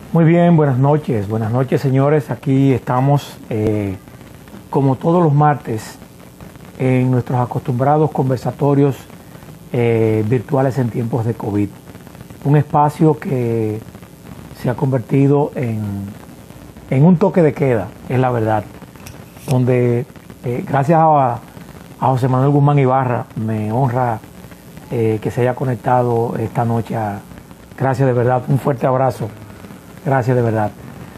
Muy bien, buenas noches señores, aquí estamos como todos los martes en nuestros acostumbrados conversatorios virtuales en tiempos de COVID. Un espacio que se ha convertido en un toque de queda, es la verdad, donde gracias a José Manuel Guzmán Ibarra me honra que se haya conectado esta noche. Gracias de verdad, un fuerte abrazo. Gracias de verdad.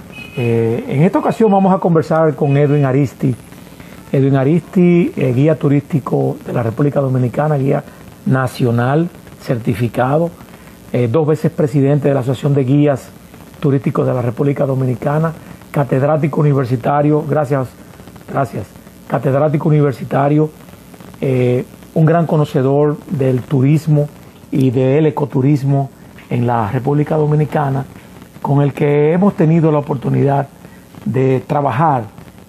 En esta ocasión vamos a conversar con Edwin Aristi. Edwin Aristi, guía turístico de la República Dominicana, guía nacional, certificado, 2 veces presidente de la Asociación de Guías Turísticos de la República Dominicana, catedrático universitario, gracias, catedrático universitario, un gran conocedor del turismo y del ecoturismo en la República Dominicana, con el que hemos tenido la oportunidad de trabajar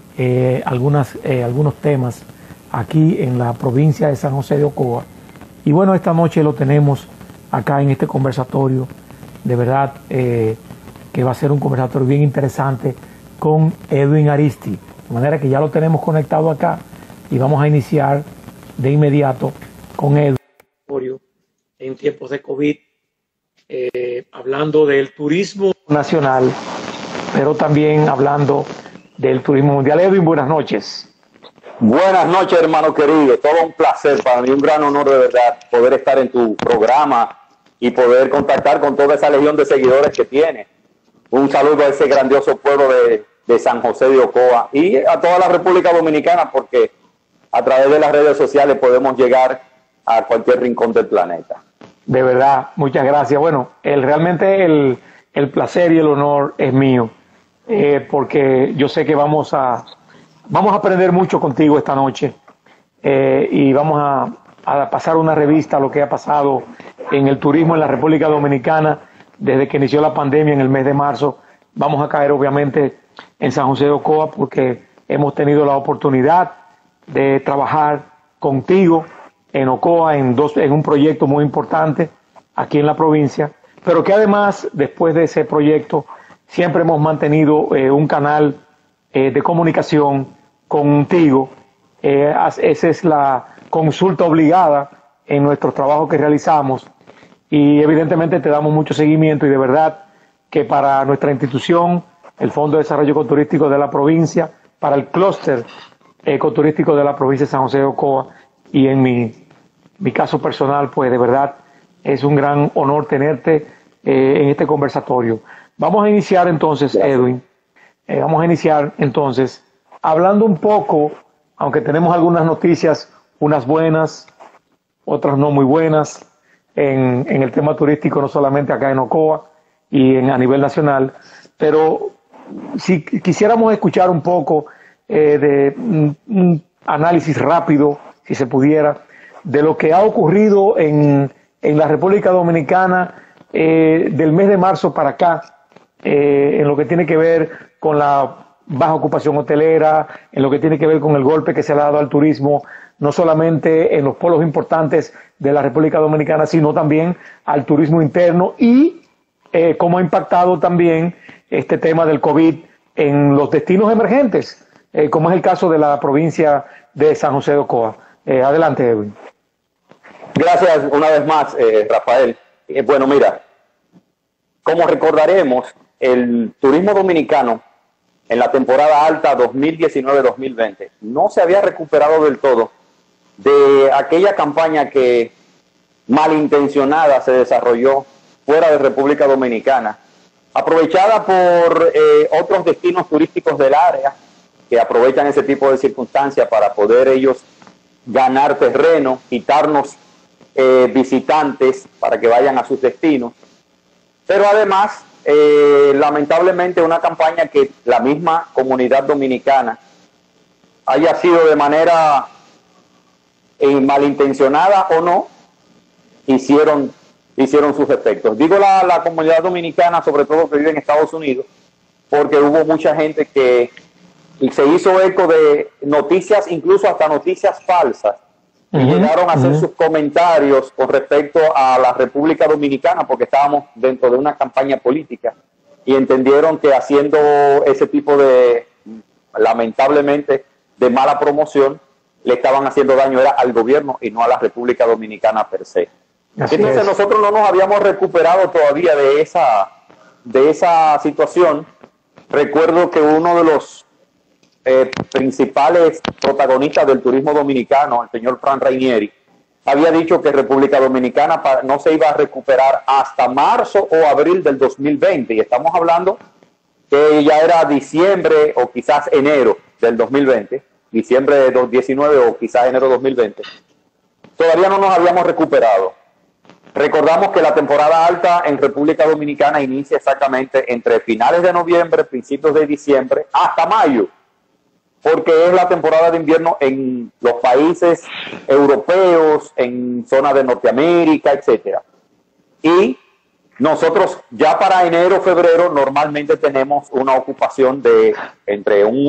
algunos temas aquí en la provincia de San José de Ocoa. Y bueno, esta noche lo tenemos acá en este conversatorio. De verdad que va a ser un conversatorio bien interesante con Edwin Aristi. De manera que ya lo tenemos conectado acá y vamos a iniciar de inmediato con Edwin en tiempos de COVID. Hablando del turismo nacional, pero también hablando del turismo mundial. Edwin, buenas noches. Buenas noches, hermano querido. Todo un placer para mí, un gran honor de verdad poder estar en tu programa y poder contactar con toda esa legión de seguidores que tiene. Un saludo a ese grandioso pueblo de San José de Ocoa y a toda la República Dominicana, porque a través de las redes sociales podemos llegar a cualquier rincón del planeta. De verdad, muchas gracias. Bueno, realmente el placer y el honor es mío, porque yo sé que vamos a aprender mucho contigo esta noche y vamos a pasar una revista a lo que ha pasado en el turismo en la República Dominicana desde que inició la pandemia en el mes de marzo. Vamos a caer obviamente en San José de Ocoa porque hemos tenido la oportunidad de trabajar contigo en Ocoa, en un proyecto muy importante aquí en la provincia, pero que además, después de ese proyecto, siempre hemos mantenido un canal de comunicación contigo. Esa es la consulta obligada en nuestros trabajos que realizamos y evidentemente te damos mucho seguimiento y de verdad que para nuestra institución, el Fondo de Desarrollo Ecoturístico de la provincia, para el clúster ecoturístico de la provincia de San José de Ocoa y en mi caso personal, pues de verdad es un gran honor tenerte en este conversatorio. Vamos a iniciar entonces, Edwin, hablando un poco, aunque tenemos algunas noticias, unas buenas, otras no muy buenas, en el tema turístico, no solamente acá en Ocoa y a nivel nacional, pero si quisiéramos escuchar un poco de un análisis rápido, si se pudiera, de lo que ha ocurrido en la República Dominicana del mes de marzo para acá, en lo que tiene que ver con la baja ocupación hotelera, en lo que tiene que ver con el golpe que se le ha dado al turismo, no solamente en los polos importantes de la República Dominicana, sino también al turismo interno y cómo ha impactado también este tema del COVID en los destinos emergentes, como es el caso de la provincia de San José de Ocoa. Adelante, Edwin. Gracias una vez más, Rafael. Bueno, mira, como recordaremos, el turismo dominicano en la temporada alta 2019-2020 no se había recuperado del todo de aquella campaña que malintencionada se desarrolló fuera de República Dominicana, aprovechada por otros destinos turísticos del área que aprovechan ese tipo de circunstancias para poder ellos ganar terreno, quitarnos visitantes para que vayan a sus destinos, pero además lamentablemente una campaña que la misma comunidad dominicana haya sido de manera malintencionada o no, hicieron sus efectos. Digo la comunidad dominicana, sobre todo que vive en Estados Unidos, porque hubo mucha gente que se hizo eco de noticias, incluso hasta noticias falsas, y llegaron a hacer sus comentarios con respecto a la República Dominicana, porque estábamos dentro de una campaña política. y entendieron que haciendo ese tipo de, lamentablemente, de mala promoción, le estaban haciendo daño era al gobierno y no a la República Dominicana per se. Entonces nosotros no nos habíamos recuperado todavía de esa situación. Recuerdo que uno de los principales protagonistas del turismo dominicano, el señor Fran Rainieri, había dicho que República Dominicana no se iba a recuperar hasta marzo o abril del 2020, y estamos hablando que ya era diciembre o quizás enero del 2020, diciembre de 2019 o quizás enero de 2020. Todavía no nos habíamos recuperado. Recordamos que la temporada alta en República Dominicana inicia exactamente entre finales de noviembre, principios de diciembre, hasta mayo, porque es la temporada de invierno en los países europeos, en zona de Norteamérica, etcétera. Y nosotros ya para enero, febrero, normalmente tenemos una ocupación de entre un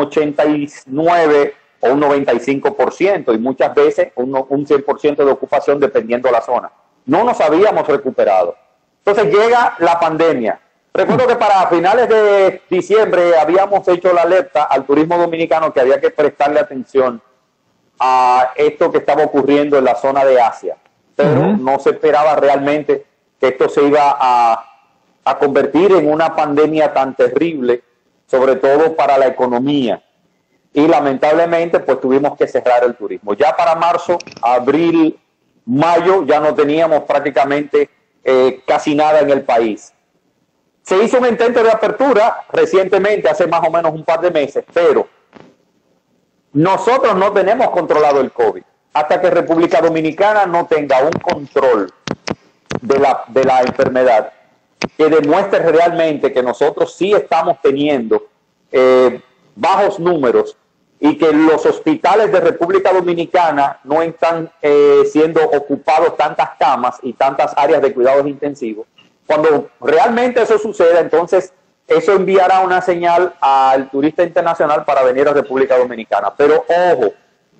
89 o un 95%, y muchas veces un 100% de ocupación dependiendo de la zona. No nos habíamos recuperado. Entonces llega la pandemia. Recuerdo que para finales de diciembre habíamos hecho la alerta al turismo dominicano que había que prestarle atención a esto que estaba ocurriendo en la zona de Asia. Pero no se esperaba realmente que esto se iba a convertir en una pandemia tan terrible, sobre todo para la economía. Y lamentablemente pues tuvimos que cerrar el turismo. Ya para marzo, abril, mayo ya no teníamos prácticamente casi nada en el país. Se hizo un intento de apertura recientemente, hace más o menos un par de meses, pero nosotros no tenemos controlado el COVID. Hasta que República Dominicana no tenga un control de la enfermedad que demuestre realmente que nosotros sí estamos teniendo bajos números y que los hospitales de República Dominicana no están siendo ocupados tantas camas y tantas áreas de cuidados intensivos. Cuando realmente eso suceda, entonces eso enviará una señal al turista internacional para venir a República Dominicana. Pero ojo,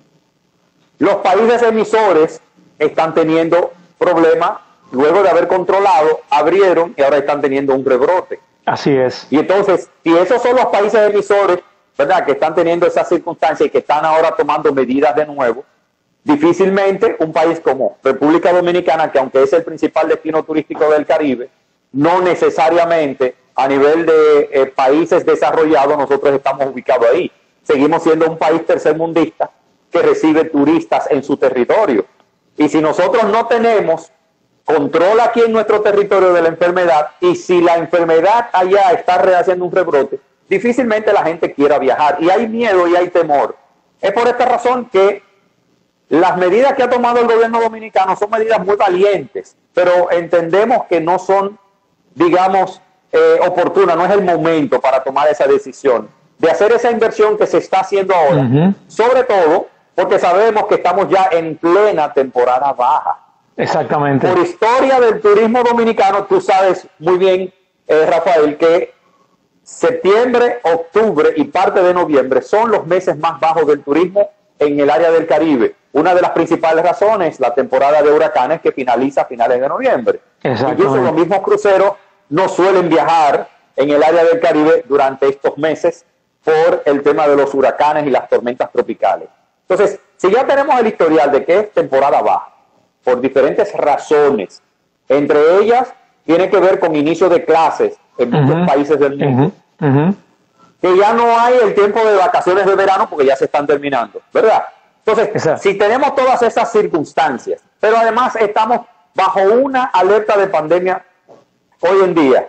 los países emisores están teniendo problemas, luego de haber controlado, abrieron y ahora están teniendo un rebrote. Así es. Y entonces, si esos son los países emisores, ¿verdad?, que están teniendo esas circunstancias y que están ahora tomando medidas de nuevo, difícilmente un país como República Dominicana, que aunque es el principal destino turístico del Caribe, no necesariamente a nivel de países desarrollados nosotros estamos ubicados ahí. Seguimos siendo un país tercermundista que recibe turistas en su territorio. Y si nosotros no tenemos control aquí en nuestro territorio de la enfermedad, y si la enfermedad allá está haciendo un rebrote, difícilmente la gente quiera viajar. Y hay miedo y hay temor. Es por esta razón que las medidas que ha tomado el gobierno dominicano son medidas muy valientes, pero entendemos que no son, digamos, oportunas, no es el momento para tomar esa decisión de hacer esa inversión que se está haciendo ahora, sobre todo porque sabemos que estamos ya en plena temporada baja. Exactamente. Por historia del turismo dominicano, tú sabes muy bien, Rafael, que septiembre, octubre y parte de noviembre son los meses más bajos del turismo en el área del Caribe. Una de las principales razones, la temporada de huracanes que finaliza a finales de noviembre. Incluso los mismos cruceros no suelen viajar en el área del Caribe durante estos meses por el tema de los huracanes y las tormentas tropicales. Entonces, si ya tenemos el historial de que es temporada baja, por diferentes razones, entre ellas tiene que ver con inicio de clases en muchos países del mundo, que ya no hay el tiempo de vacaciones de verano porque ya se están terminando, ¿verdad? Entonces, si tenemos todas esas circunstancias, pero además estamos bajo una alerta de pandemia hoy en día,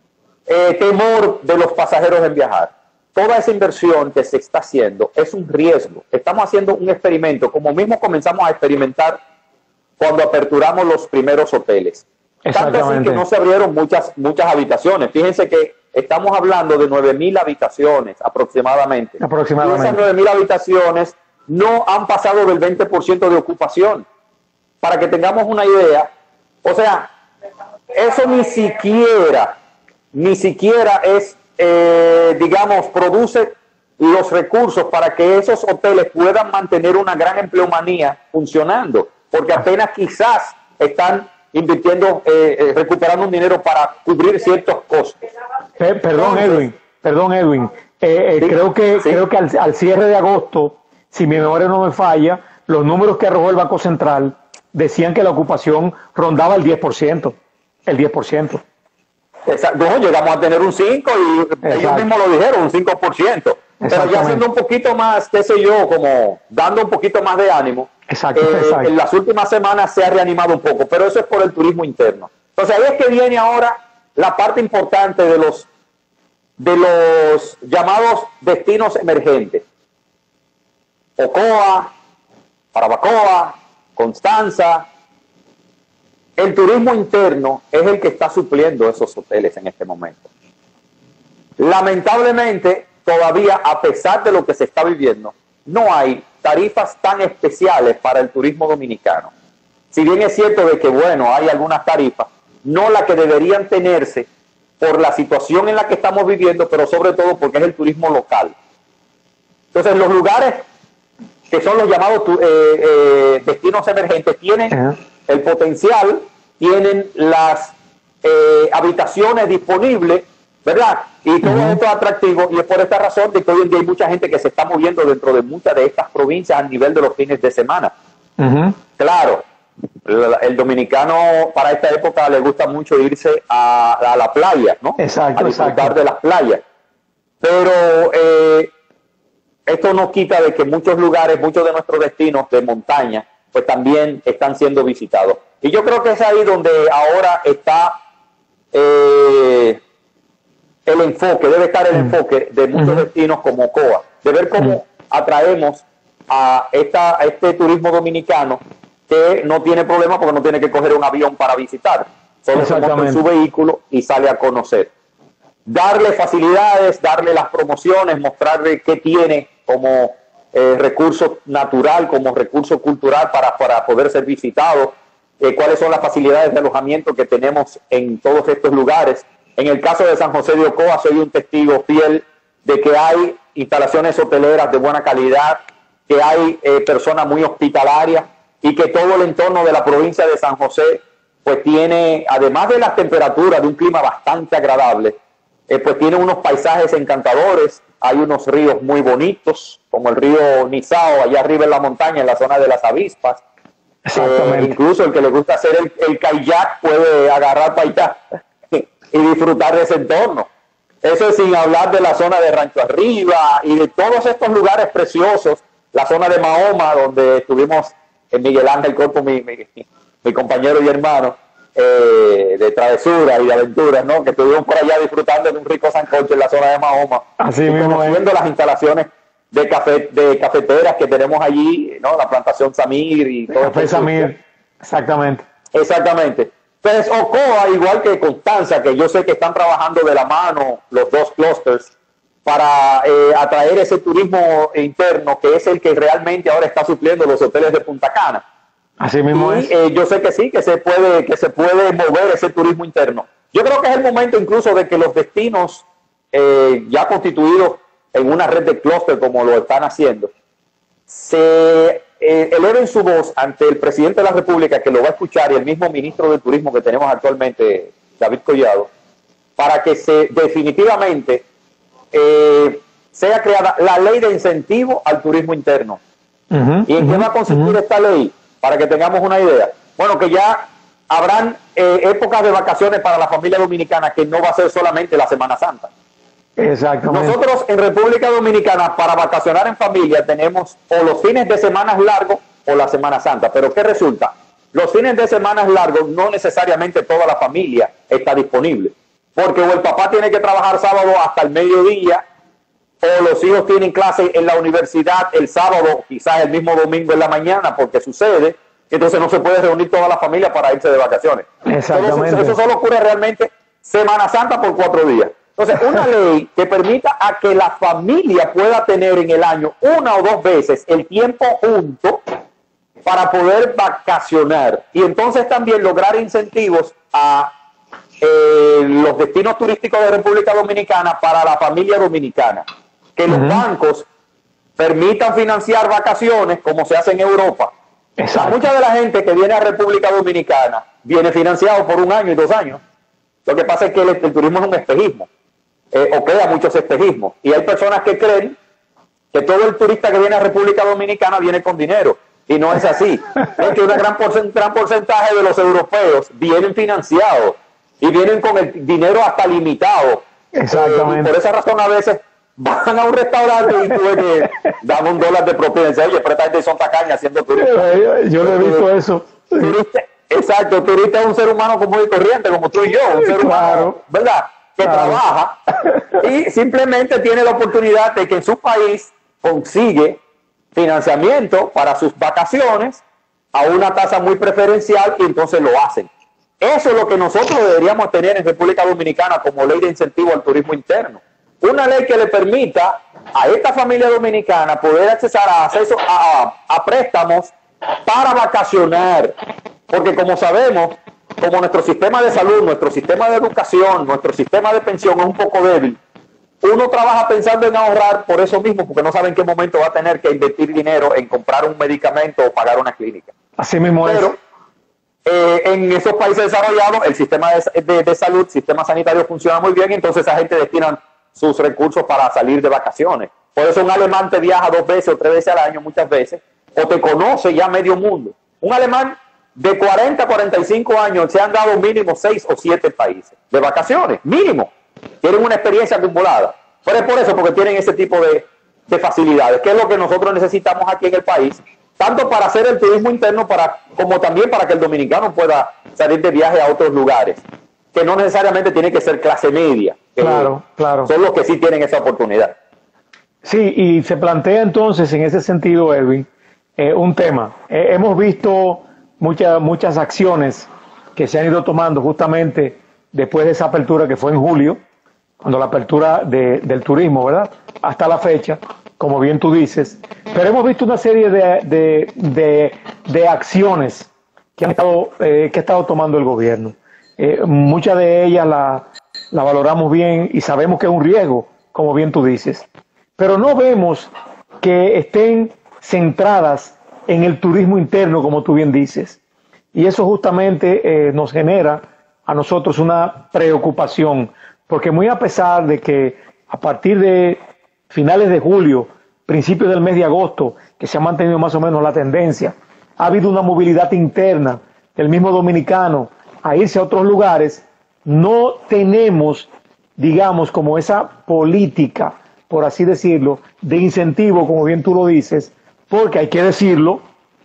temor de los pasajeros en viajar, toda esa inversión que se está haciendo es un riesgo. Estamos haciendo un experimento, como mismo comenzamos a experimentar cuando aperturamos los primeros hoteles. Tanto así que no se abrieron muchas habitaciones. Fíjense que estamos hablando de 9.000 habitaciones aproximadamente. Y esas 9.000 habitaciones no han pasado del 20% de ocupación. Para que tengamos una idea, o sea, eso ni siquiera es, digamos, produce los recursos para que esos hoteles puedan mantener una gran empleomanía funcionando, porque apenas quizás están invirtiendo, recuperando un dinero para cubrir ciertos costos. Perdón Edwin. Sí, Creo que al cierre de agosto, si mi memoria no me falla, los números que arrojó el Banco Central decían que la ocupación rondaba el 10%. El 10%. Exacto. No, llegamos a tener un 5 y ellos mismos lo dijeron, un 5%. Pero ya siendo un poquito más, qué sé yo, como dando un poquito más de ánimo. Exacto. En las últimas semanas se ha reanimado un poco, pero eso es por el turismo interno. Entonces ahí es que viene ahora la parte importante de los llamados destinos emergentes. Ocoa, Jarabacoa, Constanza. El turismo interno es el que está supliendo esos hoteles en este momento. Lamentablemente, todavía, a pesar de lo que se está viviendo, no hay tarifas tan especiales para el turismo dominicano. Si bien es cierto de que, bueno, hay algunas tarifas, no las que deberían tenerse por la situación en la que estamos viviendo, pero sobre todo porque es el turismo local. Entonces, los lugares que son los llamados destinos emergentes tienen el potencial, tienen las habitaciones disponibles, ¿verdad? Y todo esto es atractivo, y es por esta razón de que hoy en día hay mucha gente que se está moviendo dentro de muchas de estas provincias a nivel de los fines de semana. Claro, el dominicano para esta época le gusta mucho irse a la playa, ¿no? Exacto, a disfrutar de las playas. Pero esto no quita de que muchos lugares, muchos de nuestros destinos de montaña, pues también están siendo visitados. Y yo creo que es ahí donde ahora está el enfoque, debe estar el enfoque de muchos destinos como Ocoa, de ver cómo atraemos a este turismo dominicano que no tiene problema porque no tiene que coger un avión para visitar, solo se monta en su vehículo y sale a conocer. Darle facilidades, darle las promociones, mostrarle qué tiene como recurso natural, como recurso cultural para poder ser visitado, cuáles son las facilidades de alojamiento que tenemos en todos estos lugares. En el caso de San José de Ocoa, soy un testigo fiel de que hay instalaciones hoteleras de buena calidad, que hay personas muy hospitalarias y que todo el entorno de la provincia de San José pues tiene, además de las temperaturas, de un clima bastante agradable, pues tiene unos paisajes encantadores, hay unos ríos muy bonitos, como el río Nizao, allá arriba en la montaña, en la zona de las avispas. Incluso el que le gusta hacer el kayak puede agarrar para allá y disfrutar de ese entorno. Eso es sin hablar de la zona de Rancho Arriba y de todos estos lugares preciosos, la zona de Mahoma, donde estuvimos en Miguel Ángel Corpo, mi compañero y hermano, de travesura y de aventuras, ¿no? Que estuvimos por allá disfrutando de un rico sancocho en la zona de Mahoma. Así mismo, conociendo las instalaciones de cafeteras que tenemos allí, ¿no? La plantación Samir y todo. Café Samir, exactamente. Exactamente. Entonces, Ocoa, igual que Constanza, que yo sé que están trabajando de la mano los dos clusters para atraer ese turismo interno, que es el que realmente ahora está supliendo los hoteles de Punta Cana. Así mismo es. Yo sé que sí, que se puede mover ese turismo interno. Yo creo que es el momento incluso de que los destinos ya constituidos en una red de clúster como lo están haciendo, se eleven su voz ante el presidente de la República, que lo va a escuchar, y el mismo ministro de Turismo que tenemos actualmente, David Collado, para que definitivamente sea creada la ley de incentivo al turismo interno. ¿Y en qué va a consistir esta ley? Para que tengamos una idea. Bueno, que ya habrán épocas de vacaciones para la familia dominicana, que no va a ser solamente la Semana Santa. Exactamente. Nosotros en República Dominicana, para vacacionar en familia, tenemos o los fines de semana largos o la Semana Santa. Pero ¿qué resulta? Los fines de semana largos no necesariamente toda la familia está disponible, porque o el papá tiene que trabajar sábado hasta el mediodía, o los hijos tienen clase en la universidad el sábado, quizás el mismo domingo en la mañana, porque sucede, entonces no se puede reunir toda la familia para irse de vacaciones. Exactamente. Eso solo ocurre realmente Semana Santa por 4 días. Entonces, una ley que permita a que la familia pueda tener en el año 1 o 2 veces el tiempo junto para poder vacacionar, y entonces también lograr incentivos a los destinos turísticos de República Dominicana para la familia dominicana. Que los bancos permitan financiar vacaciones como se hace en Europa. O sea, mucha de la gente que viene a República Dominicana viene financiado por 1 año y 2 años. Lo que pasa es que el turismo es un espejismo. o crea muchos espejismos. Y hay personas que creen que todo el turista que viene a República Dominicana viene con dinero. Y no es así. Es que un gran porcentaje de los europeos vienen financiados y vienen con el dinero hasta limitado. Exactamente. Y por esa razón a veces van a un restaurante y tú ves que dan $1 de propina. Oye, pero esta gente son tacañas haciendo turistas. Yo lo he visto eso. Exacto, turista es un ser humano común y corriente, como tú y yo, un ser humano, ¿verdad? Que trabaja y simplemente tiene la oportunidad de que en su país consigue financiamiento para sus vacaciones a una tasa muy preferencial y entonces lo hacen. Eso es lo que nosotros deberíamos tener en República Dominicana como ley de incentivo al turismo interno. Una ley que le permita a esta familia dominicana poder accesar a préstamos para vacacionar. Porque como sabemos, como nuestro sistema de salud, nuestro sistema de educación, nuestro sistema de pensión es un poco débil, uno trabaja pensando en ahorrar por eso mismo, porque no sabe en qué momento va a tener que invertir dinero en comprar un medicamento o pagar una clínica. Así mismo es. Pero en esos países desarrollados, el sistema de salud, sistema sanitario funciona muy bien, y entonces esa gente destina sus recursos para salir de vacaciones. Por eso un alemán te viaja 2 veces o 3 veces al año muchas veces, o te conoce ya medio mundo. Un alemán de 40 a 45 años se han dado mínimo 6 o 7 países de vacaciones, mínimo. Tienen una experiencia acumulada. Pero es por eso, porque tienen ese tipo de facilidades, que es lo que nosotros necesitamos aquí en el país, tanto para hacer el turismo interno como también para que el dominicano pueda salir de viaje a otros lugares, que no necesariamente tiene que ser clase media. Claro. Son los que sí tienen esa oportunidad. Sí, y se plantea entonces en ese sentido, Edwin, un tema. Hemos visto muchas acciones que se han ido tomando justamente después de esa apertura que fue en julio, cuando la apertura del turismo, ¿verdad? Hasta la fecha, como bien tú dices. Pero hemos visto una serie de acciones que ha estado tomando el gobierno. Muchas de ellas la valoramos bien y sabemos que es un riesgo, como bien tú dices. Pero no vemos que estén centradas en el turismo interno, como tú bien dices. Y eso justamente nos genera a nosotros una preocupación, porque muy a pesar de que a partir de finales de julio, principios del mes de agosto, que se ha mantenido más o menos la tendencia, ha habido una movilidad interna del mismo dominicano a irse a otros lugares, no tenemos, digamos, como esa política, por así decirlo, de incentivo, como bien tú lo dices, porque hay que decirlo,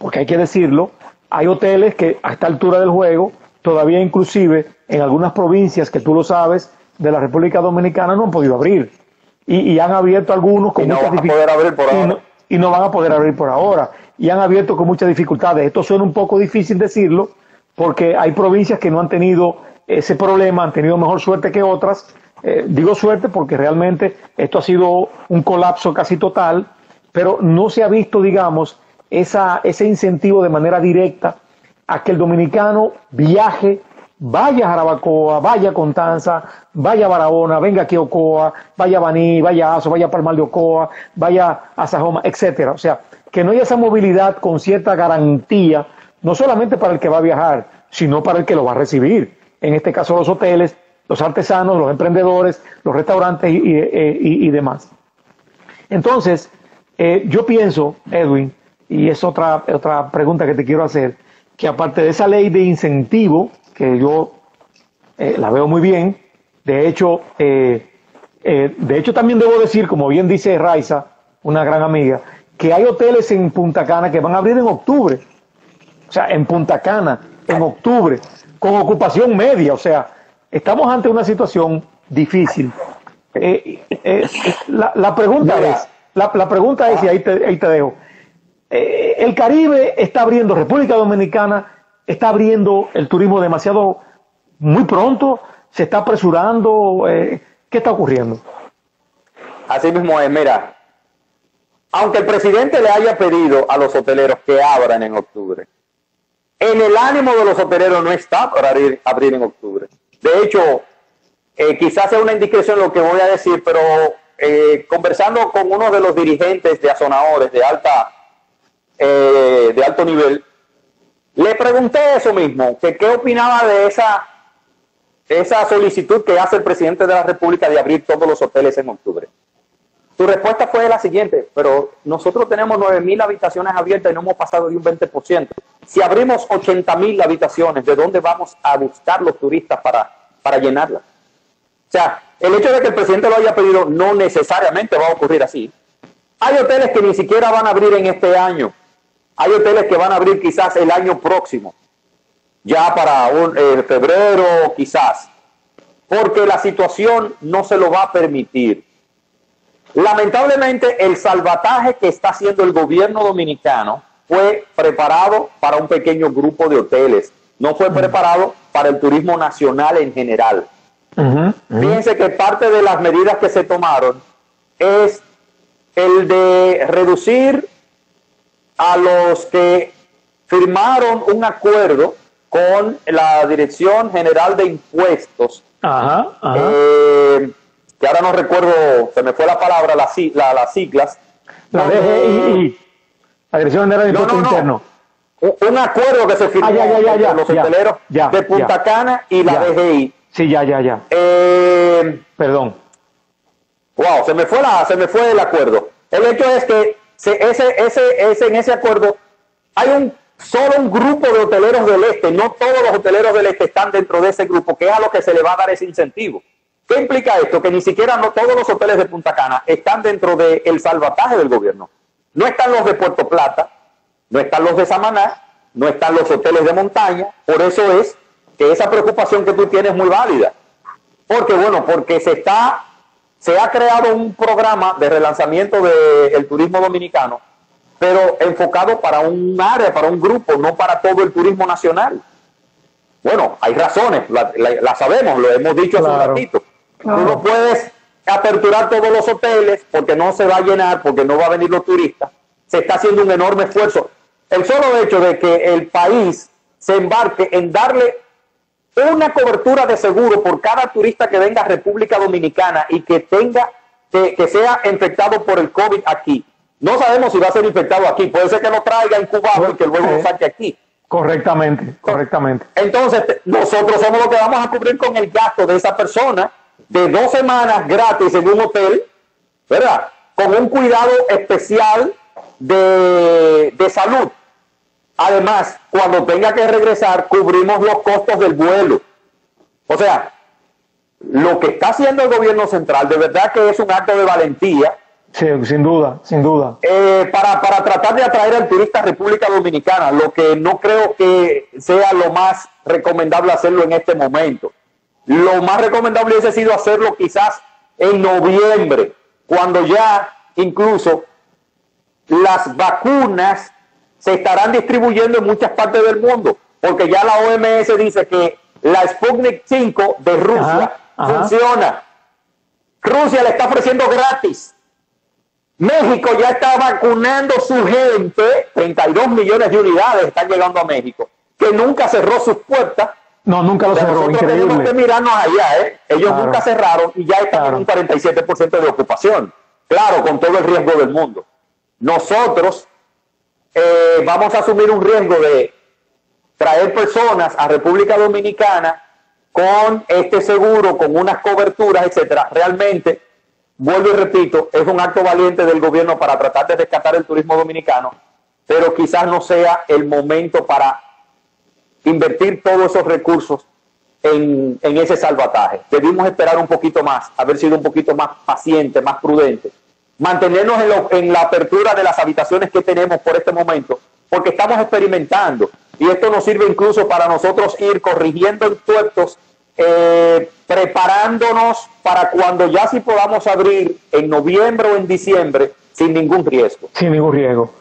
hay hoteles que a esta altura del juego, todavía inclusive en algunas provincias que tú lo sabes, de la República Dominicana no han podido abrir. Y han abierto algunos con muchas dificultades. Y no van a poder abrir por ahora. Y han abierto con muchas dificultades. Esto suena un poco difícil decirlo, porque hay provincias que no han tenido ese problema, han tenido mejor suerte que otras. Digo suerte porque realmente esto ha sido un colapso casi total, pero no se ha visto, digamos, ese incentivo de manera directa a que el dominicano viaje, vaya a Jarabacoa, vaya a Constanza, vaya a Barahona, venga aquí a Ocoa, vaya a Baní, vaya a Azo, vaya a Palmar de Ocoa, vaya a Sajoma, etcétera. O sea, que no haya esa movilidad con cierta garantía, no solamente para el que va a viajar, sino para el que lo va a recibir. En este caso los hoteles, los artesanos, los emprendedores, los restaurantes y demás. Entonces, yo pienso, Edwin, y es otra pregunta que te quiero hacer, que aparte de esa ley de incentivo, que yo la veo muy bien, de hecho también debo decir, como bien dice Raiza, una gran amiga, que hay hoteles en Punta Cana que van a abrir en octubre. O sea, en Punta Cana, en octubre, con ocupación media. O sea, estamos ante una situación difícil. La pregunta es, y ahí te dejo, el Caribe está abriendo, República Dominicana está abriendo el turismo muy pronto, se está apresurando, ¿qué está ocurriendo? Así mismo es, mira, aunque el presidente le haya pedido a los hoteleros que abran en octubre, en el ánimo de los hoteleros no está para abrir en octubre. De hecho, quizás sea una indiscreción lo que voy a decir, pero conversando con uno de los dirigentes de azonadores de alto nivel, le pregunté eso mismo, que qué opinaba de esa esa solicitud que hace el presidente de la República de abrir todos los hoteles en octubre. Tu respuesta fue la siguiente, pero nosotros tenemos 9.000 habitaciones abiertas y no hemos pasado de un 20%. Si abrimos 80.000 habitaciones, ¿de dónde vamos a buscar los turistas para llenarlas? O sea, el hecho de que el presidente lo haya pedido no necesariamente va a ocurrir así. Hay hoteles que ni siquiera van a abrir en este año. Hay hoteles que van a abrir quizás el año próximo, ya para febrero quizás, porque la situación no se lo va a permitir. Lamentablemente, el salvataje que está haciendo el gobierno dominicano fue preparado para un pequeño grupo de hoteles, no fue preparado para el turismo nacional en general. Fíjense que parte de las medidas que se tomaron es el de reducir a los que firmaron un acuerdo con la Dirección General de Impuestos, que ahora no recuerdo, se me fue la palabra, las siglas. La DGI, la Dirección General de Impuestos Internos. Un acuerdo que se firmó entre los hoteleros de Punta Cana y la DGI. Sí, ya. Perdón. Wow, se me fue el acuerdo. El hecho es que en ese acuerdo hay solo un grupo de hoteleros del este, no todos los hoteleros del este están dentro de ese grupo, que es a lo que se le va a dar ese incentivo. ¿Qué implica esto? Que ni siquiera todos los hoteles de Punta Cana están dentro del salvataje del gobierno. No están los de Puerto Plata, no están los de Samaná, no están los hoteles de montaña. Por eso es que esa preocupación que tú tienes es muy válida. Porque se ha creado un programa de relanzamiento del turismo dominicano, pero enfocado para un área, para un grupo, no para todo el turismo nacional. Bueno, hay razones, la sabemos, lo hemos dicho hace un ratito. Tú no puedes aperturar todos los hoteles porque no se va a llenar, porque no va a venir los turistas. Se está haciendo un enorme esfuerzo. El solo hecho de que el país se embarque en darle una cobertura de seguro por cada turista que venga a República Dominicana y que sea infectado por el COVID aquí. No sabemos si va a ser infectado aquí. Puede ser que lo traiga incubado y que luego lo saque aquí. Correctamente. Entonces, nosotros somos los que vamos a cubrir con el gasto de esa persona de 2 semanas gratis en un hotel, ¿verdad? Con un cuidado especial de salud. Además, cuando tenga que regresar, cubrimos los costos del vuelo. O sea, lo que está haciendo el gobierno central, de verdad que es un acto de valentía. Sí, sin duda. Para tratar de atraer al turista a República Dominicana, lo que no creo que sea lo más recomendable hacerlo en este momento. Lo más recomendable hubiese sido hacerlo quizás en noviembre, cuando ya incluso las vacunas se estarán distribuyendo en muchas partes del mundo, porque ya la OMS dice que la Sputnik 5 de Rusia funciona. Rusia le está ofreciendo gratis. México ya está vacunando su gente, 32 millones de unidades están llegando a México, que nunca cerró sus puertas. No, nunca lo cerró, increíble. Tenemos que mirarnos allá, Ellos nunca cerraron y ya están en un 47% de ocupación. Claro, con todo el riesgo del mundo. Nosotros vamos a asumir un riesgo de traer personas a República Dominicana con este seguro, con unas coberturas, etcétera. Realmente, vuelvo y repito, es un acto valiente del gobierno para tratar de rescatar el turismo dominicano, pero quizás no sea el momento para invertir todos esos recursos en ese salvataje. Debimos esperar un poquito más, haber sido un poquito más paciente, más prudente, mantenernos en la apertura de las habitaciones que tenemos por este momento, porque estamos experimentando y esto nos sirve incluso para nosotros ir corrigiendo entuertos, preparándonos para cuando ya sí podamos abrir en noviembre o en diciembre sin ningún riesgo. Sin ningún riesgo,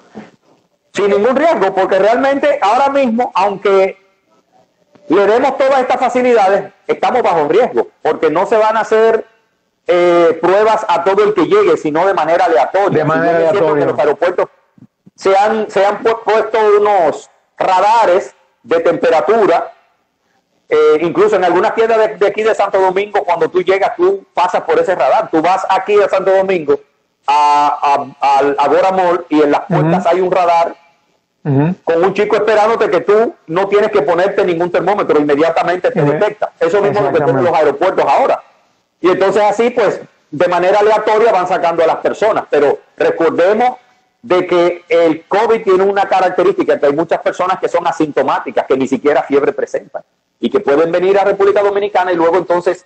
porque realmente ahora mismo, aunque le demos todas estas facilidades, estamos bajo riesgo, porque no se van a hacer pruebas a todo el que llegue, sino de manera aleatoria. En los aeropuertos se han puesto unos radares de temperatura, incluso en algunas tiendas de aquí de Santo Domingo, cuando tú llegas, tú pasas por ese radar. Tú vas aquí de Santo Domingo a Agora Mall y en las puertas hay un radar con un chico esperándote que tú no tienes que ponerte ningún termómetro, inmediatamente te detecta. Eso mismo es lo que tienen los aeropuertos ahora. Y entonces así, pues, de manera aleatoria van sacando a las personas. Pero recordemos de que el COVID tiene una característica, que hay muchas personas que son asintomáticas, que ni siquiera fiebre presentan, y que pueden venir a República Dominicana y luego entonces,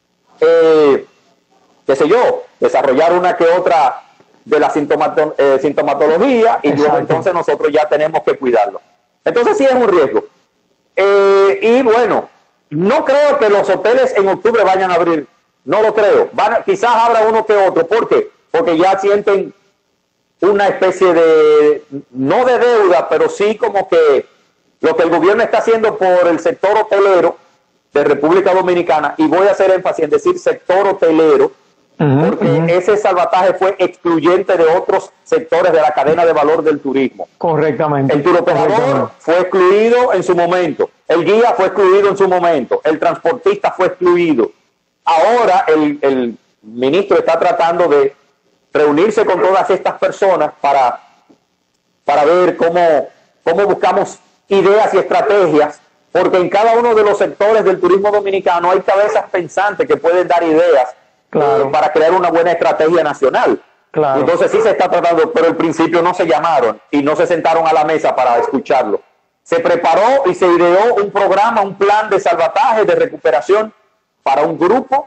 qué sé yo, desarrollar una que otra de la sintomatología, y luego entonces nosotros ya tenemos que cuidarlo. Entonces sí es un riesgo. Y bueno, no creo que los hoteles en octubre vayan a abrir, no lo creo. Quizás abra uno que otro. ¿Por qué? Porque ya sienten una especie de, no de deuda, pero sí como que lo que el gobierno está haciendo por el sector hotelero de República Dominicana, y voy a hacer énfasis en decir sector hotelero, porque ese salvataje fue excluyente de otros sectores de la cadena de valor del turismo. Correctamente. El turoperador fue excluido en su momento, el guía fue excluido en su momento, el transportista fue excluido. Ahora el ministro está tratando de reunirse con todas estas personas para ver cómo buscamos ideas y estrategias, porque en cada uno de los sectores del turismo dominicano hay cabezas pensantes que pueden dar ideas para crear una buena estrategia nacional. Entonces sí se está tratando, pero al principio no se llamaron y no se sentaron a la mesa para escucharlo. Se preparó y se ideó un programa, un plan de salvataje, de recuperación para un grupo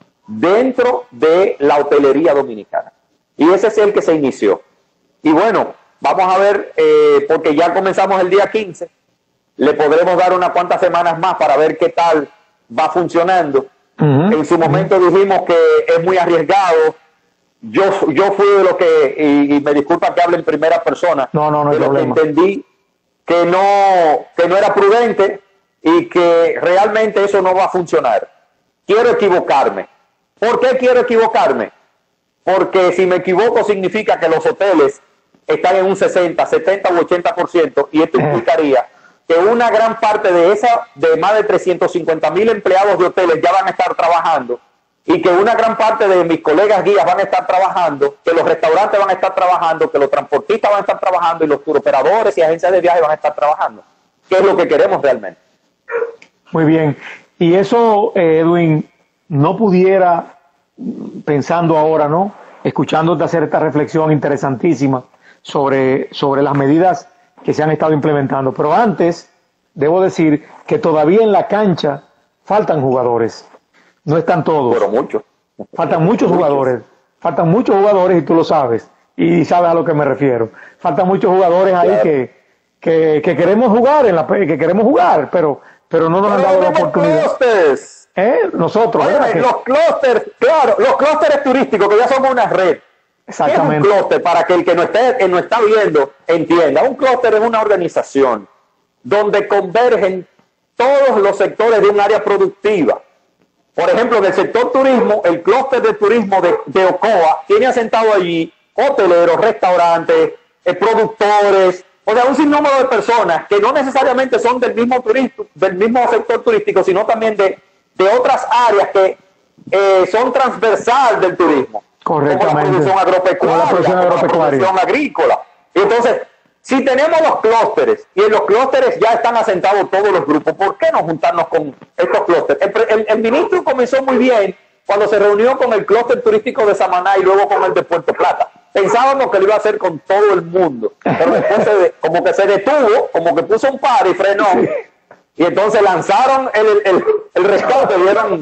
dentro de la hotelería dominicana. Y ese es el que se inició. Y bueno, vamos a ver, porque ya comenzamos el día 15, le podremos dar unas cuantas semanas más para ver qué tal va funcionando. En su momento dijimos que es muy arriesgado. Yo fui de lo que, y me disculpa que hable en primera persona, de lo que entendí que no era prudente y que realmente eso no va a funcionar. Quiero equivocarme. ¿Por qué quiero equivocarme? Porque si me equivoco significa que los hoteles están en un 60, 70 u 80%, y esto implicaría que una gran parte de más de 350,000 empleados de hoteles ya van a estar trabajando, y que una gran parte de mis colegas guías van a estar trabajando, que los restaurantes van a estar trabajando, que los transportistas van a estar trabajando, y los turoperadores y agencias de viaje van a estar trabajando. ¿Qué es lo que queremos realmente? Muy bien. Y eso, Edwin, no pudiera, pensando ahora, ¿no?, escuchándote hacer esta reflexión interesantísima sobre las medidas que se han estado implementando. Pero antes, debo decir que todavía en la cancha faltan jugadores. No están todos. Pero muchos. Faltan muchos jugadores. Faltan muchos jugadores, y tú lo sabes. Y sabes a lo que me refiero. Faltan muchos jugadores ahí que queremos jugar, que queremos jugar, pero no nos han dado la oportunidad. Nosotros. Oye, los clústeres, claro, los clústeres turísticos, que ya somos una red. Exactamente. ¿Qué es un clúster? Para que el que no está viendo entienda. Un clúster es una organización donde convergen todos los sectores de un área productiva. Por ejemplo, en el sector turismo, el clúster de turismo de Ocoa tiene asentado allí hoteleros, restaurantes, productores, o sea, un sinnúmero de personas que no necesariamente son del mismo sector turístico, sino también de otras áreas que son transversal del turismo. Correctamente. Como la producción agropecuaria, la producción agrícola. Y entonces, si tenemos los clústeres, y en los clústeres ya están asentados todos los grupos, ¿por qué no juntarnos con estos clústeres? El ministro comenzó muy bien cuando se reunió con el clúster turístico de Samaná y luego con el de Puerto Plata. Pensábamos que lo iba a hacer con todo el mundo, pero después como que se detuvo, como que puso un par y frenó, y entonces lanzaron el rescate.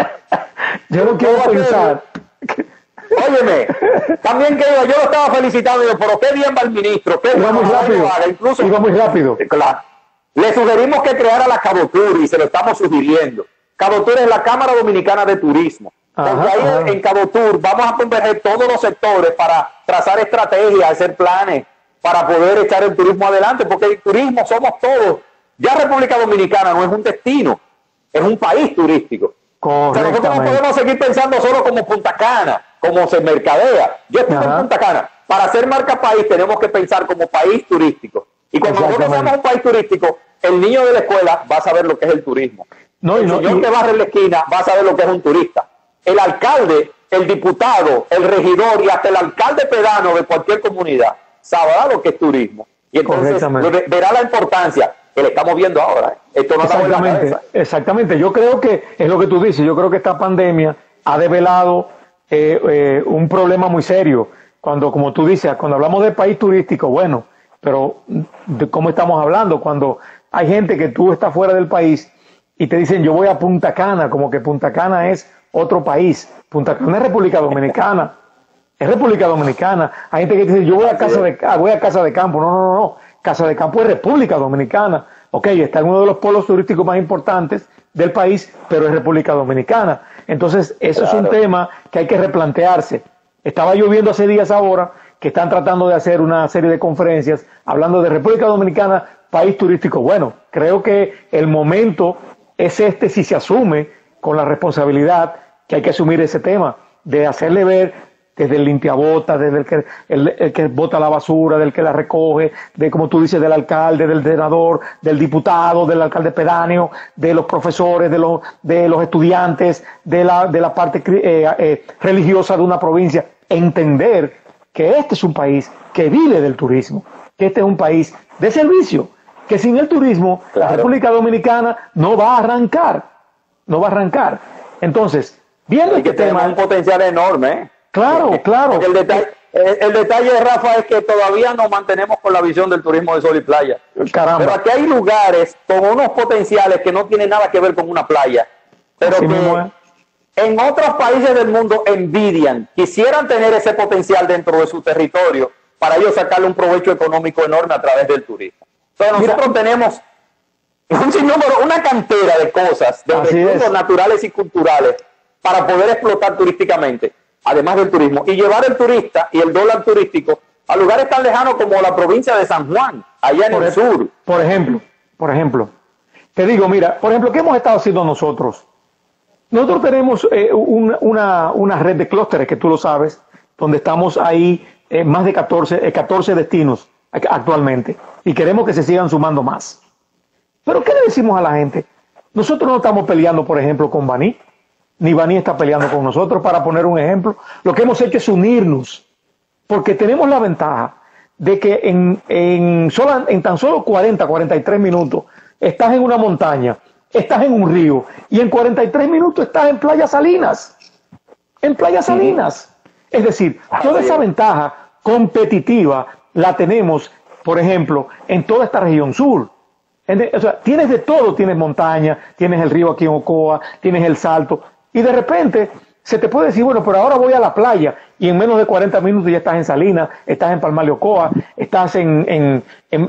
Yo no quiero pensar. Óyeme, también que yo lo estaba felicitando, pero qué bien va el ministro, qué iba muy rápido, incluso iba muy rápido. Claro. Le sugerimos que creara la Cabotur, y se lo estamos sugiriendo. Cabotur es la Cámara Dominicana de Turismo. Porque ahí en Cabotur vamos a converger todos los sectores para trazar estrategias, hacer planes, para poder echar el turismo adelante, porque el turismo somos todos. Ya República Dominicana no es un destino, es un país turístico. O sea, nosotros no podemos seguir pensando solo como Punta Cana, como se mercadea. Yo estoy en Punta Cana. Para ser marca país tenemos que pensar como país turístico. Y cuando nosotros seamos un país turístico, el niño de la escuela va a saber lo que es el turismo. El señor que barre en la esquina va a saber lo que es un turista. El alcalde, el diputado, el regidor y hasta el alcalde pedano de cualquier comunidad sabrá lo que es turismo. Y entonces verá la importancia que le estamos viendo ahora. Esto no está en la cabeza. Exactamente. Yo creo que es lo que tú dices. Yo creo que esta pandemia ha develado un problema muy serio. Cuando, como tú dices, cuando hablamos de país turístico, bueno, pero ¿de cómo estamos hablando? Cuando hay gente que tú estás fuera del país y te dicen yo voy a Punta Cana, como que Punta Cana es otro país. Punta Cana es República Dominicana. Es República Dominicana. Hay gente que dice yo voy a Casa de Campo. No. Casa de Campo es República Dominicana. Ok, está en uno de los polos turísticos más importantes del país, pero es República Dominicana. Entonces, eso es un tema que hay que replantearse. Estaba lloviendo hace días ahora que están tratando de hacer una serie de conferencias hablando de República Dominicana, país turístico. Bueno, creo que el momento es este si se asume con la responsabilidad que hay que asumir ese tema, de hacerle ver desde el limpiabotas, desde el que bota la basura, del que la recoge, de como tú dices, del alcalde, del senador, del diputado, del alcalde pedáneo, de los profesores, de los estudiantes, de la parte religiosa de una provincia. Entender que este es un país que vive del turismo, que este es un país de servicio, que sin el turismo la República Dominicana no va a arrancar. Entonces, viendo este tema... Tenemos un potencial enorme, ¿eh? Claro. Porque el detalle, Rafa, es que todavía nos mantenemos con la visión del turismo de sol y playa. Caramba. Pero aquí hay lugares con unos potenciales que no tienen nada que ver con una playa, pero así que en otros países del mundo envidian, quisieran tener ese potencial dentro de su territorio para ellos sacarle un provecho económico enorme a través del turismo. Entonces nosotros tenemos un sinnúmero, una cantera de cosas, de recursos naturales y culturales para poder explotar turísticamente, además del turismo, y llevar el turista y el dólar turístico a lugares tan lejanos como la provincia de San Juan, allá en el sur. Por ejemplo, te digo, mira, por ejemplo, ¿qué hemos estado haciendo nosotros? Nosotros tenemos una red de clústeres, que tú lo sabes, donde estamos ahí más de 14 destinos actualmente, y queremos que se sigan sumando más. Pero ¿qué le decimos a la gente? Nosotros no estamos peleando, por ejemplo, con Baní, ni Baní está peleando con nosotros, para poner un ejemplo. Lo que hemos hecho es unirnos, porque tenemos la ventaja de que en tan solo 43 minutos estás en una montaña, estás en un río, y en 43 minutos estás en Playa Salinas. En Playa Salinas. Es decir, toda esa ventaja competitiva la tenemos, por ejemplo, en toda esta región sur. O sea, tienes de todo, tienes montaña, tienes el río aquí en Ocoa, tienes el Salto, y de repente se te puede decir, bueno, pero ahora voy a la playa, y en menos de 40 minutos ya estás en Salinas, estás en Palmar de Ocoa, estás en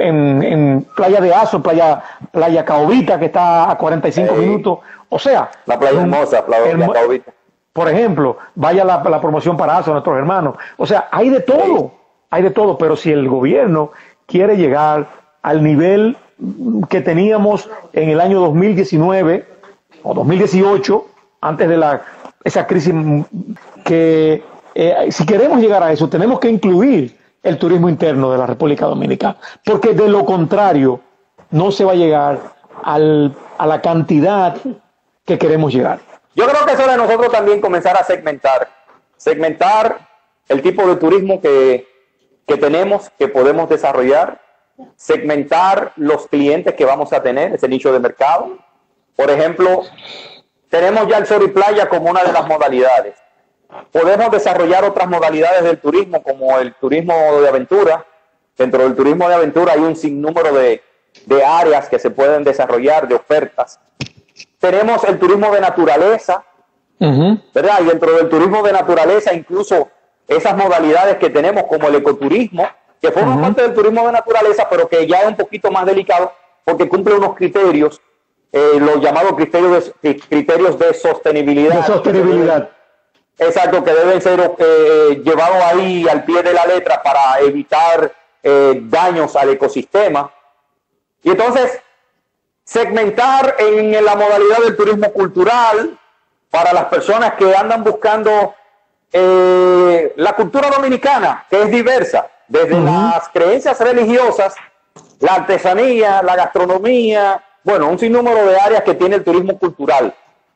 Playa de Azo, playa Caobita, que está a 45 minutos. O sea, la playa hermosa, la Caobita. Por ejemplo, vaya la promoción para Azo, nuestros hermanos. O sea, hay de todo, pero si el gobierno quiere llegar al nivel que teníamos en el año 2019 o 2018, antes de esa crisis, que si queremos llegar a eso, tenemos que incluir el turismo interno de la República Dominicana, porque de lo contrario no se va a llegar a la cantidad que queremos llegar. Yo creo que es hora de nosotros también comenzar a segmentar el tipo de turismo que tenemos, que podemos desarrollar, segmentar los clientes que vamos a tener, ese nicho de mercado. Por ejemplo, tenemos ya el sol y playa como una de las modalidades. Podemos desarrollar otras modalidades del turismo, como el turismo de aventura. Dentro del turismo de aventura hay un sinnúmero de áreas que se pueden desarrollar, de ofertas. Tenemos el turismo de naturaleza, ¿verdad? Y dentro del turismo de naturaleza, incluso esas modalidades que tenemos, como el ecoturismo, que forman parte del turismo de naturaleza, pero que ya es un poquito más delicado porque cumple unos criterios, los llamados criterios de sostenibilidad. De sostenibilidad. Exacto, que deben ser llevados ahí al pie de la letra para evitar daños al ecosistema. Y entonces, segmentar en la modalidad del turismo cultural para las personas que andan buscando la cultura dominicana, que es diversa, desde las creencias religiosas, la artesanía, la gastronomía, bueno, un sinnúmero de áreas que tiene el turismo cultural.